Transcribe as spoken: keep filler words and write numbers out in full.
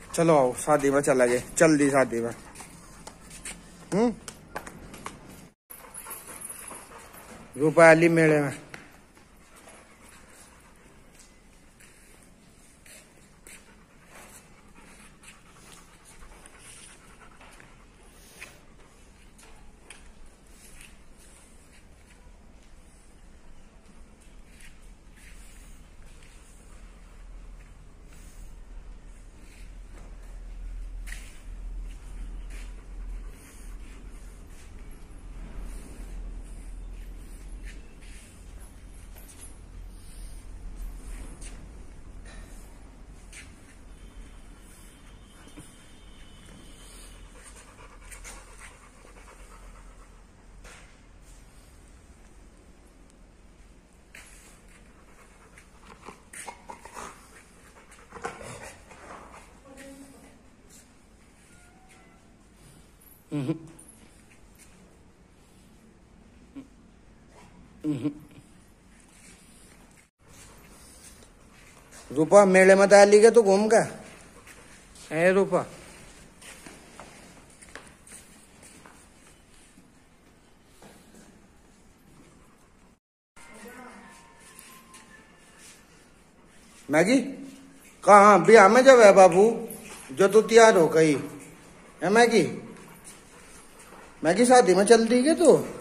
चलो आओ शादी में चला गए, चल दी शादी में। हम्म रुपया ली मेले में। रूपा मेले में डाली के तू घूम का है रूपा। मैगी कहाँ ब्याह में जब है बाबू, जो तू तैयार हो कहीं है मैगी। मैगी शादी में चल दी के तू।